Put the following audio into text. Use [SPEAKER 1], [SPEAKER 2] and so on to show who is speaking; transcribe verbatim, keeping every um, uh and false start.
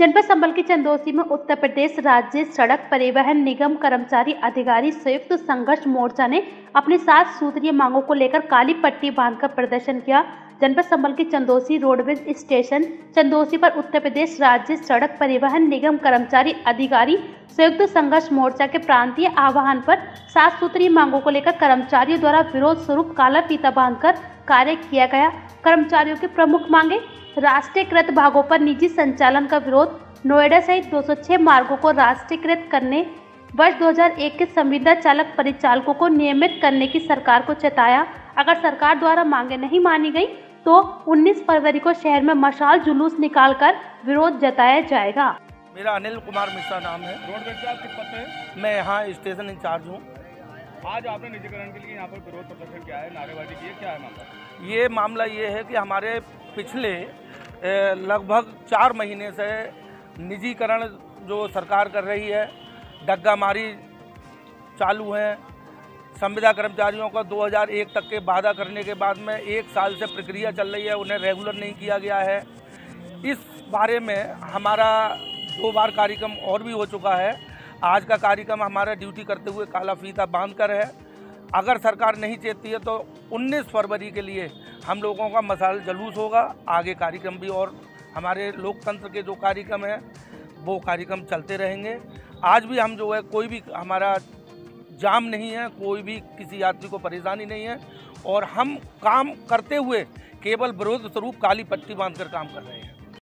[SPEAKER 1] जनपद संबल के चंदौसी में उत्तर प्रदेश राज्य सड़क परिवहन निगम कर्मचारी अधिकारी संयुक्त संघर्ष मोर्चा ने अपनी सात सूत्रीय मांगों को लेकर काली पट्टी बांधकर प्रदर्शन किया। जनपद संबल के चंदौसी रोडवेज स्टेशन चंदौसी पर उत्तर प्रदेश राज्य सड़क परिवहन निगम कर्मचारी अधिकारी संयुक्त संघर्ष मोर्चा के प्रांतीय आह्वान पर सात सूत्रीय मांगों को लेकर कर्मचारियों द्वारा विरोध स्वरूप काला फीता बांधकर कार्य किया गया। कर्मचारियों की प्रमुख मांगे राष्ट्रीयकृत भागों पर निजी संचालन का विरोध, नोएडा सहित दो सौ छह मार्गों को राष्ट्रीयकृत करने, वर्ष दो हज़ार एक के संविदा चालक परिचालकों को नियमित करने की सरकार को चेताया। अगर सरकार द्वारा मांगे नहीं मानी गई तो उन्नीस फरवरी को शहर में मशाल जुलूस निकालकर विरोध जताया जाएगा।
[SPEAKER 2] मेरा अनिल कुमार मिश्रा नाम है।
[SPEAKER 3] रोडवेज से आप किस पद पे हैं?
[SPEAKER 2] मैं यहाँ स्टेशन इंचार्ज हूँ।
[SPEAKER 3] आज आपने निजीकरण के लिए यहाँ पर विरोध प्रदर्शन किया है, नारेबाजी की है, क्या है मामला?
[SPEAKER 2] ये मामला ये है कि हमारे पिछले लगभग चार महीने से निजीकरण जो सरकार कर रही है, डग्गा मारी चालू है। संविदा कर्मचारियों का दो हज़ार एक तक के वादा करने के बाद में एक साल से प्रक्रिया चल रही है, उन्हें रेगुलर नहीं किया गया है। इस बारे में हमारा दो बार कार्यक्रम और भी हो चुका है। आज का कार्यक्रम हमारा ड्यूटी करते हुए काला फीता बांध कर है। अगर सरकार नहीं चेतती है तो उन्नीस फरवरी के लिए हम लोगों का मशाल जुलूस होगा। आगे कार्यक्रम भी और हमारे लोकतंत्र के जो कार्यक्रम है वो कार्यक्रम चलते रहेंगे। आज भी हम जो है कोई भी हमारा जाम नहीं है, कोई भी किसी यात्री को परेशानी नहीं है और हम काम करते हुए केवल विरोध स्वरूप काली पट्टी बांधकर काम कर रहे हैं।